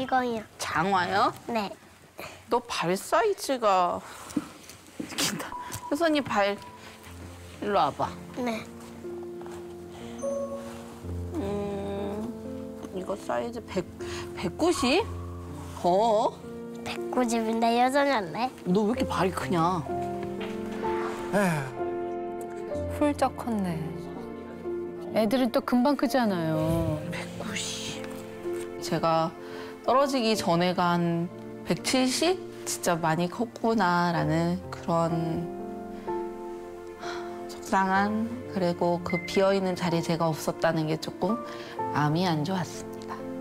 이거요. 장화요? 네. 너 발 사이즈가 웃긴다. 효선이 발 일로 와봐. 네. 이거 사이즈 190? 190인데 여전할래? 너 왜 이렇게 발이 크냐? 훌쩍 컸네. 애들은 또 금방 크잖아요. 190. 제가 떨어지기 전에가 한 170? 진짜 많이 컸구나라는 그런 속상한, 그리고 그 비어있는 자리에 제가 없었다는 게 조금 마음이 안 좋았습니다.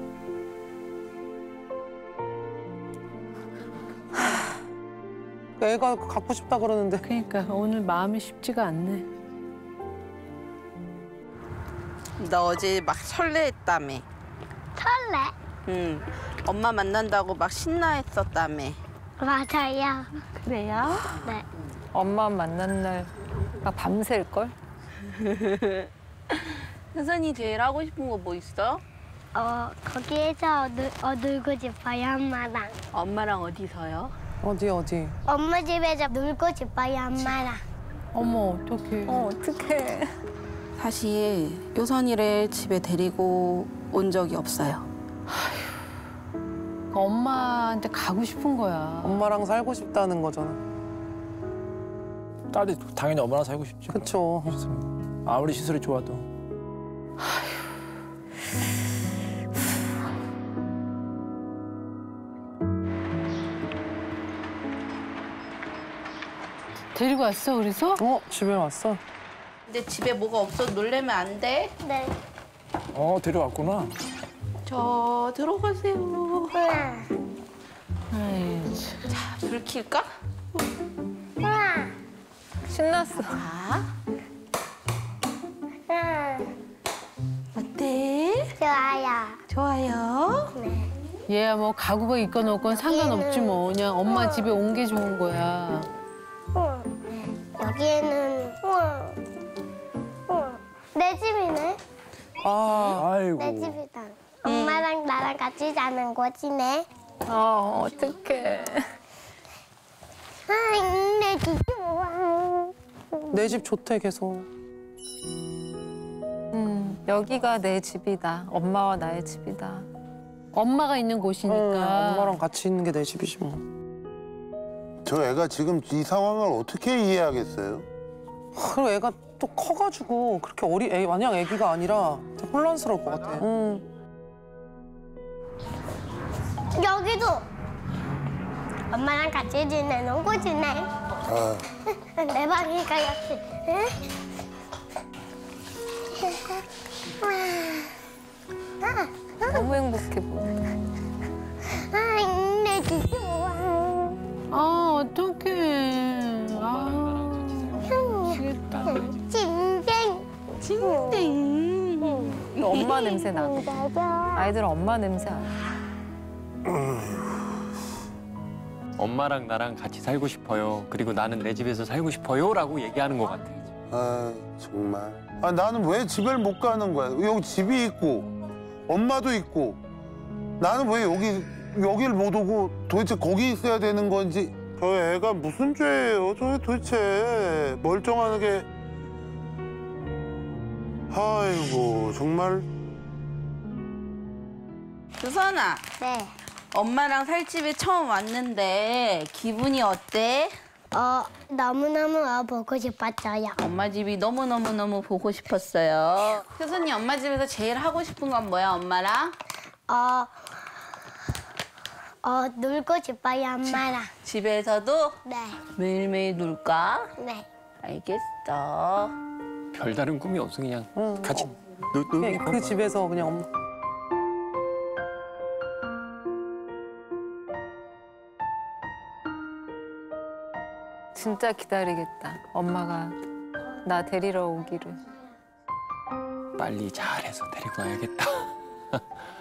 애가 갖고 싶다 그러는데. 그러니까 오늘 마음이 쉽지가 않네. 너 어제 막 설레했다며. 설레? 응. 엄마 만난다고 막 신나했었다며. 맞아요. 그래요? 네. 엄마 만난 날 막 밤샐걸? 효선이 제일 하고 싶은 거 뭐 있어? 거기에서 놀고 싶어요, 엄마랑. 엄마랑 어디서요? 어디? 엄마 집에서 놀고 싶어요, 엄마랑. 어머, 어떡해. 어떡해. 사실 효선이를 집에 데리고 온 적이 없어요. 엄마한테 가고 싶은 거야. 엄마랑 살고 싶다는 거잖아. 딸이 당연히 엄마랑 살고 싶지. 그쵸. 아무리 시설이 좋아도. 데리고 왔어, 그래서? 집에 왔어. 근데 집에 뭐가 없어 놀래면 안 돼? 네. 데려왔구나. 저 들어가세요. 아이, 자, 불 킬까? 신났어. 자. 어때? 좋아요. 좋아요. 네. 얘야 뭐 가구가 있건 없건 상관없지 뭐. 그냥 엄마 집에 온 게 좋은 거야. 여기에는 내 집이네. 아이고. 내 집이다. 엄마랑 나랑 같이 자는 곳이네. 어떡해. 내 집 좋아. 내 집 좋대, 계속. 여기가 내 집이다. 엄마와 나의 집이다. 엄마가 있는 곳이니까. 엄마랑 같이 있는 게 내 집이지 뭐. 저 애가 지금 이 상황을 어떻게 이해하겠어요? 그리고 애가 또 커가지고 그렇게 마냥 애기가 아니라 되게 혼란스러울 것 같아. 여기도 엄마랑 같이 지내는 곳이네. 내 방이니까 역시. 너무 행복해 보여. 내 집 좋아. 어떡해. 미치겠다. 징징. 이거 엄마 냄새 나네. 아이들은 엄마 냄새 안 나. 엄마랑 나랑 같이 살고 싶어요. 그리고 나는 내 집에서 살고 싶어요라고 얘기하는 것 같아. 아 정말. 나는 왜 집을 못 가는 거야? 여기 집이 있고 엄마도 있고 나는 왜 여길 못 오고 도대체 거기 있어야 되는 건지. 저 애가 무슨 죄예요? 저 도대체 멀쩡하게. 아이고 정말. 효선아. 네. 엄마랑 살 집에 처음 왔는데 기분이 어때? 너무너무 보고 싶었어요. 엄마 집이 너무너무너무 보고 싶었어요. 효선이 엄마 집에서 제일 하고 싶은 건 뭐야, 엄마랑? 놀고 싶어요, 엄마랑. 집에서도 네. 매일매일 놀까? 네. 알겠어. 별다른 꿈이 없어. 그냥 같이 그냥 그 집에서 그냥 엄마. 진짜 기다리겠다. 엄마가 나 데리러 오기를. 빨리 잘해서 데리고 와야겠다.